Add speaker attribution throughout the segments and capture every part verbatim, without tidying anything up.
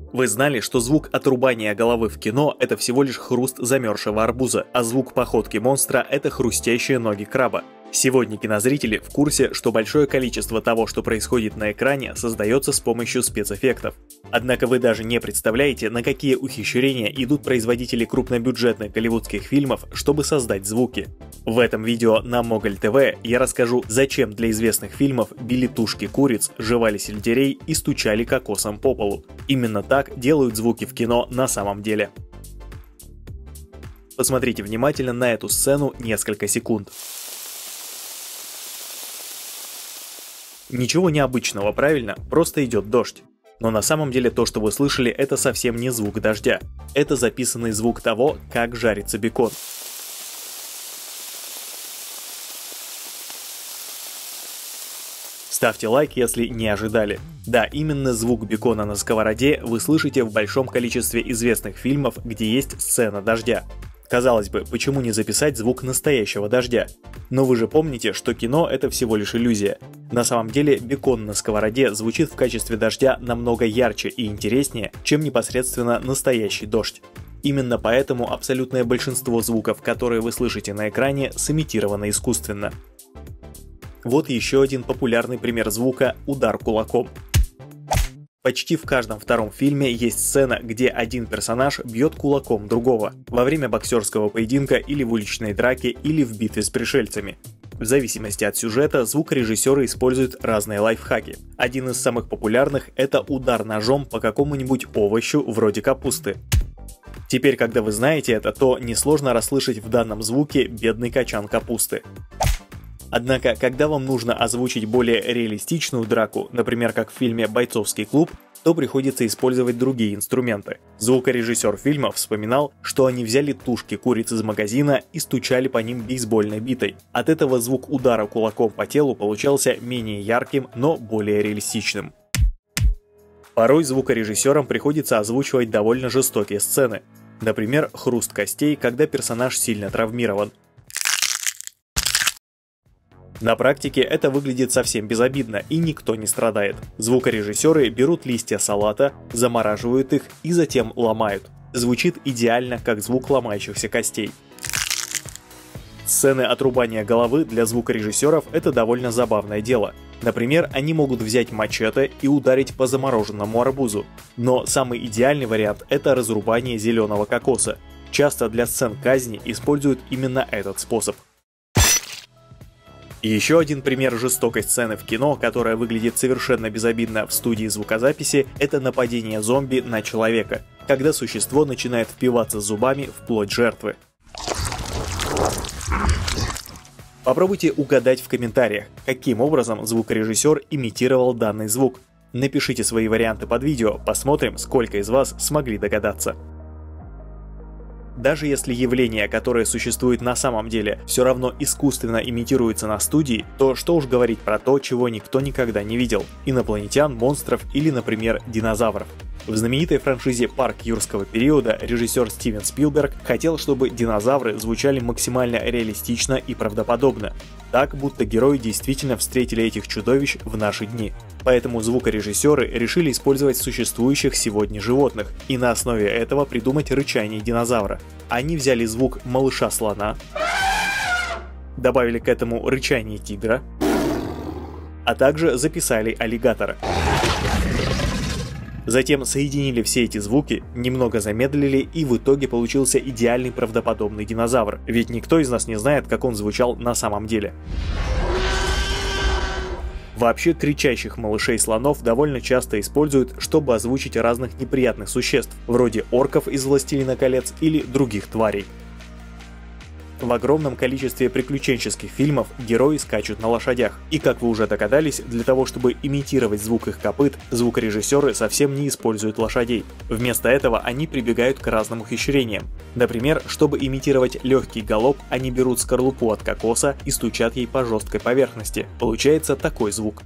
Speaker 1: Вы знали, что звук отрубания головы в кино – это всего лишь хруст замерзшего арбуза, а звук походки монстра – это хрустящие ноги краба? Сегодня кинозрители в курсе, что большое количество того, что происходит на экране, создается с помощью спецэффектов. Однако вы даже не представляете, на какие ухищрения идут производители крупнобюджетных голливудских фильмов, чтобы создать звуки. В этом видео на Моголь ТВ я расскажу, зачем для известных фильмов били тушки куриц, жевали сельдерей и стучали кокосом по полу. Именно так делают звуки в кино на самом деле. Посмотрите внимательно на эту сцену несколько секунд. Ничего необычного, правильно? Просто идет дождь. Но на самом деле то, что вы слышали, это совсем не звук дождя. Это записанный звук того, как жарится бекон. Ставьте лайк, если не ожидали. Да, именно звук бекона на сковороде вы слышите в большом количестве известных фильмов, где есть сцена дождя. Казалось бы, почему не записать звук настоящего дождя? Но вы же помните, что кино – это всего лишь иллюзия. На самом деле, бекон на сковороде звучит в качестве дождя намного ярче и интереснее, чем непосредственно настоящий дождь. Именно поэтому абсолютное большинство звуков, которые вы слышите на экране, сымитировано искусственно. Вот еще один популярный пример звука – удар кулаком. Почти в каждом втором фильме есть сцена, где один персонаж бьет кулаком другого во время боксерского поединка или в уличной драке или в битве с пришельцами. В зависимости от сюжета звукорежиссеры используют разные лайфхаки. Один из самых популярных – это удар ножом по какому-нибудь овощу вроде капусты. Теперь, когда вы знаете это, то несложно расслышать в данном звуке бедный качан капусты. Однако, когда вам нужно озвучить более реалистичную драку, например, как в фильме «Бойцовский клуб», то приходится использовать другие инструменты. Звукорежиссер фильма вспоминал, что они взяли тушки куриц из магазина и стучали по ним бейсбольной битой. От этого звук удара кулаком по телу получался менее ярким, но более реалистичным. Порой звукорежиссерам приходится озвучивать довольно жестокие сцены. Например, хруст костей, когда персонаж сильно травмирован. На практике это выглядит совсем безобидно и никто не страдает. Звукорежиссеры берут листья салата, замораживают их и затем ломают. Звучит идеально, как звук ломающихся костей. Сцены отрубания головы для звукорежиссеров – это довольно забавное дело. Например, они могут взять мачете и ударить по замороженному арбузу. Но самый идеальный вариант – это разрубание зеленого кокоса. Часто для сцен казни используют именно этот способ. И еще один пример жестокой сцены в кино, которая выглядит совершенно безобидно в студии звукозаписи, это нападение зомби на человека, когда существо начинает впиваться зубами в плоть жертвы. Попробуйте угадать в комментариях, каким образом звукорежиссер имитировал данный звук. Напишите свои варианты под видео, посмотрим, сколько из вас смогли догадаться. Даже если явление, которое существует на самом деле, все равно искусственно имитируется на студии, то что уж говорить про то, чего никто никогда не видел – инопланетян, монстров или, например, динозавров. В знаменитой франшизе «Парк юрского периода» режиссер Стивен Спилберг хотел, чтобы динозавры звучали максимально реалистично и правдоподобно, так будто герои действительно встретили этих чудовищ в наши дни. Поэтому звукорежиссеры решили использовать существующих сегодня животных и на основе этого придумать рычание динозавра. Они взяли звук малыша-слона, добавили к этому рычание тигра, а также записали аллигатора. Затем соединили все эти звуки, немного замедлили, и в итоге получился идеальный правдоподобный динозавр, ведь никто из нас не знает, как он звучал на самом деле. Вообще, кричащих малышей-слонов довольно часто используют, чтобы озвучить разных неприятных существ, вроде орков из «Властелина колец» или других тварей. В огромном количестве приключенческих фильмов герои скачут на лошадях. И как вы уже догадались, для того, чтобы имитировать звук их копыт, звукорежиссеры совсем не используют лошадей. Вместо этого они прибегают к разным ухищрениям. Например, чтобы имитировать легкий галоп, они берут скорлупу от кокоса и стучат ей по жесткой поверхности. Получается такой звук.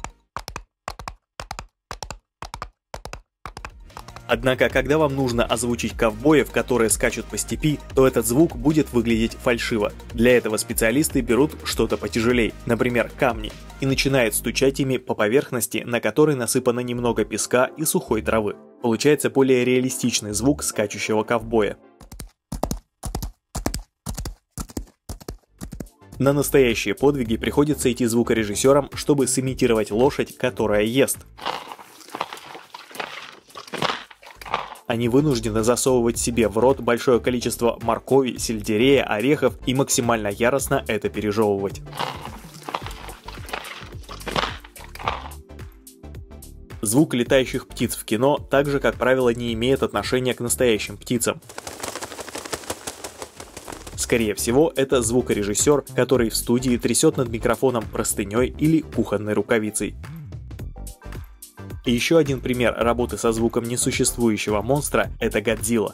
Speaker 1: Однако, когда вам нужно озвучить ковбоев, которые скачут по степи, то этот звук будет выглядеть фальшиво. Для этого специалисты берут что-то потяжелее, например, камни, и начинают стучать ими по поверхности, на которой насыпано немного песка и сухой травы. Получается более реалистичный звук скачущего ковбоя. На настоящие подвиги приходится идти звукорежиссерам, чтобы сымитировать лошадь, которая ест. Они вынуждены засовывать себе в рот большое количество моркови, сельдерея, орехов и максимально яростно это пережевывать. Звук летающих птиц в кино также, как правило, не имеет отношения к настоящим птицам. Скорее всего, это звукорежиссер, который в студии трясет над микрофоном простыней или кухонной рукавицей. И еще один пример работы со звуком несуществующего монстра – это Годзилла.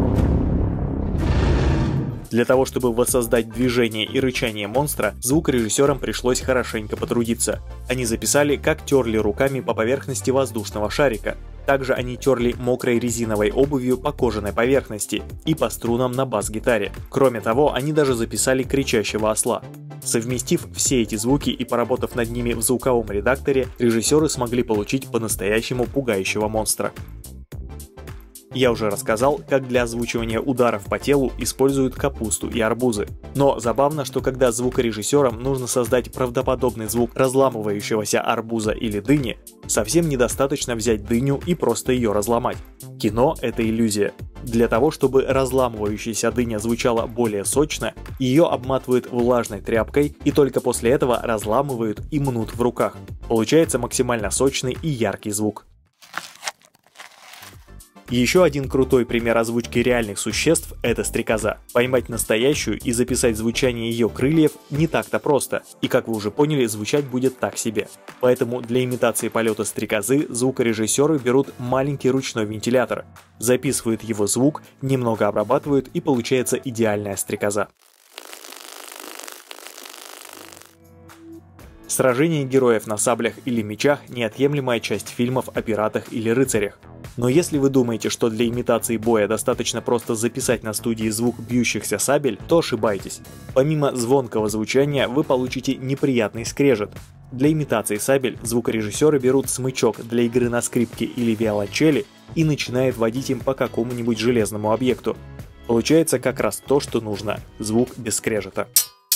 Speaker 1: Для того, чтобы воссоздать движение и рычание монстра, звукорежиссерам пришлось хорошенько потрудиться. Они записали, как терли руками по поверхности воздушного шарика. Также они терли мокрой резиновой обувью по кожаной поверхности и по струнам на бас-гитаре. Кроме того, они даже записали кричащего осла. Совместив все эти звуки и поработав над ними в звуковом редакторе, режиссеры смогли получить по-настоящему пугающего монстра. Я уже рассказал, как для озвучивания ударов по телу используют капусту и арбузы. Но забавно, что когда звукорежиссерам нужно создать правдоподобный звук разламывающегося арбуза или дыни, совсем недостаточно взять дыню и просто ее разломать. Кино — это иллюзия. Для того, чтобы разламывающаяся дыня звучала более сочно, ее обматывают влажной тряпкой и только после этого разламывают и мнут в руках. Получается максимально сочный и яркий звук. Еще один крутой пример озвучки реальных существ – это стрекоза. Поймать настоящую и записать звучание ее крыльев не так-то просто, и как вы уже поняли, звучать будет так себе. Поэтому для имитации полета стрекозы звукорежиссеры берут маленький ручной вентилятор, записывают его звук, немного обрабатывают, и получается идеальная стрекоза. Сражения героев на саблях или мечах – неотъемлемая часть фильмов о пиратах или рыцарях. Но если вы думаете, что для имитации боя достаточно просто записать на студии звук бьющихся сабель, то ошибаетесь. Помимо звонкого звучания вы получите неприятный скрежет. Для имитации сабель звукорежиссеры берут смычок для игры на скрипке или виолончели и начинают водить им по какому-нибудь железному объекту. Получается как раз то, что нужно – звук без скрежета.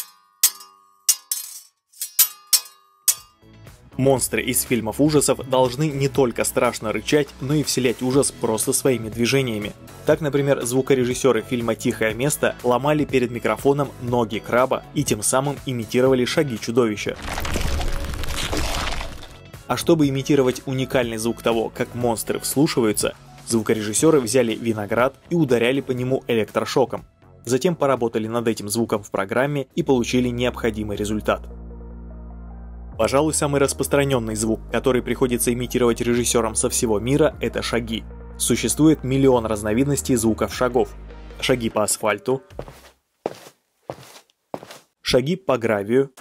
Speaker 1: Монстры из фильмов ужасов должны не только страшно рычать, но и вселять ужас просто своими движениями. Так, например, звукорежиссеры фильма «Тихое место» ломали перед микрофоном ноги краба и тем самым имитировали шаги чудовища. А чтобы имитировать уникальный звук того, как монстры вслушиваются, звукорежиссеры взяли виноград и ударяли по нему электрошоком. Затем поработали над этим звуком в программе и получили необходимый результат. Пожалуй, самый распространенный звук, который приходится имитировать режиссерам со всего мира, это шаги. Существует миллион разновидностей звуков шагов. Шаги по асфальту, шаги по гравию,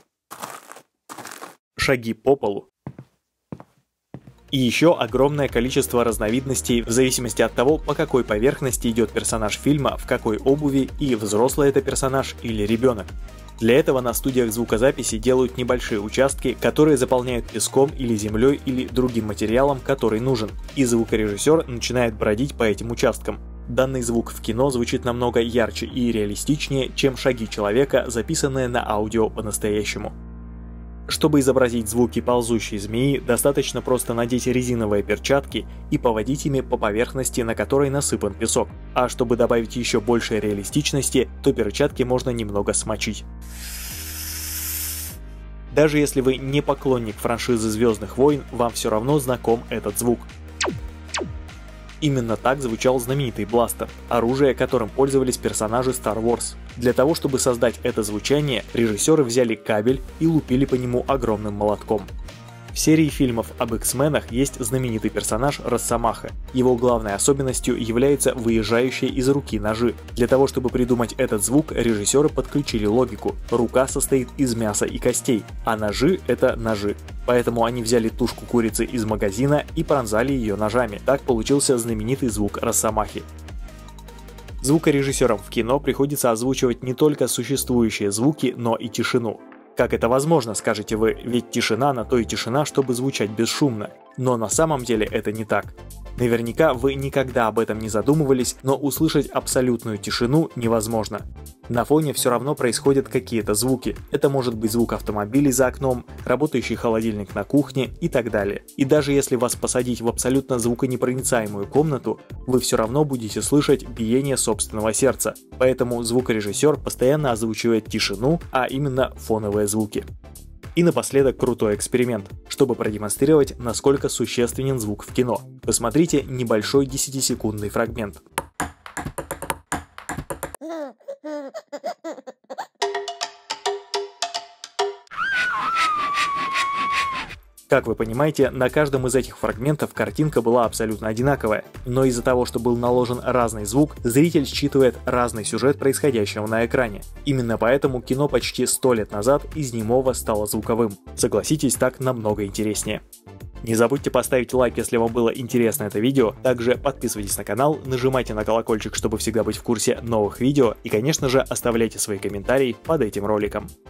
Speaker 1: шаги по полу. И еще огромное количество разновидностей в зависимости от того, по какой поверхности идет персонаж фильма, в какой обуви и взрослый это персонаж или ребенок. Для этого на студиях звукозаписи делают небольшие участки, которые заполняют песком или землей или другим материалом, который нужен, и звукорежиссер начинает бродить по этим участкам. Данный звук в кино звучит намного ярче и реалистичнее, чем шаги человека, записанные на аудио по-настоящему. Чтобы изобразить звуки ползущей змеи, достаточно просто надеть резиновые перчатки и поводить ими по поверхности, на которой насыпан песок. А чтобы добавить еще больше реалистичности, то перчатки можно немного смочить. Даже если вы не поклонник франшизы «Звездных войн», вам все равно знаком этот звук. Именно так звучал знаменитый бластер, оружие, которым пользовались персонажи Star Wars. Для того, чтобы создать это звучание, режиссеры взяли кабель и лупили по нему огромным молотком. В серии фильмов об X-менах есть знаменитый персонаж Росомаха. Его главной особенностью является выезжающие из руки ножи. Для того, чтобы придумать этот звук, режиссеры подключили логику. Рука состоит из мяса и костей, а ножи — это ножи. Поэтому они взяли тушку курицы из магазина и пронзали ее ножами. Так получился знаменитый звук Росомахи. Звукорежиссерам в кино приходится озвучивать не только существующие звуки, но и тишину. Как это возможно, скажете вы, ведь тишина на то и тишина, чтобы звучать бесшумно. Но на самом деле это не так. Наверняка вы никогда об этом не задумывались, но услышать абсолютную тишину невозможно. На фоне все равно происходят какие-то звуки. Это может быть звук автомобилей за окном, работающий холодильник на кухне и так далее. И даже если вас посадить в абсолютно звуконепроницаемую комнату, вы все равно будете слышать биение собственного сердца. Поэтому звукорежиссер постоянно озвучивает тишину, а именно фоновые звуки. И напоследок крутой эксперимент, чтобы продемонстрировать, насколько существенен звук в кино. Посмотрите небольшой десятисекундный фрагмент. Как вы понимаете, на каждом из этих фрагментов картинка была абсолютно одинаковая, но из-за того, что был наложен разный звук, зритель считывает разный сюжет происходящего на экране. Именно поэтому кино почти сто лет назад из немого стало звуковым. Согласитесь, так намного интереснее. Не забудьте поставить лайк, если вам было интересно это видео, также подписывайтесь на канал, нажимайте на колокольчик, чтобы всегда быть в курсе новых видео и, конечно же, оставляйте свои комментарии под этим роликом.